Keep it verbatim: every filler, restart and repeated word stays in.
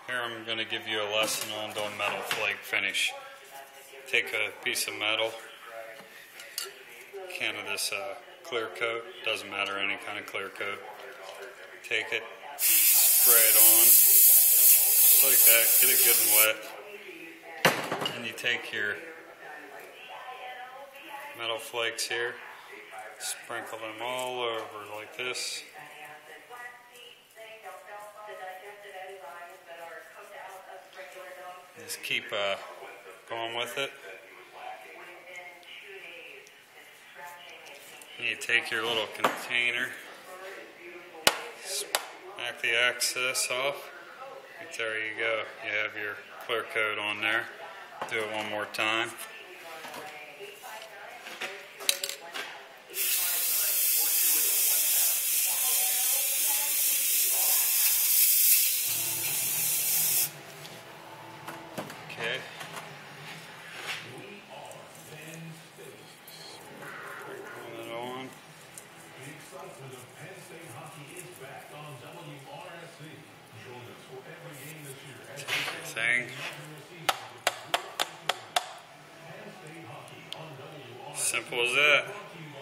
Here I'm going to give you a lesson on doing metal flake finish. Take a piece of metal, can of this uh, clear coat, doesn't matter, any kind of clear coat. Take it, spray it on, just like that, get it good and wet. And you take your metal flakes here, sprinkle them all over like this. Just keep uh, going with it. And you take your little container, smack the excess off. Right there you go. You have your clear coat on there. Do it one more time. Okay. Sprinkle it on. Thing. Simple as that.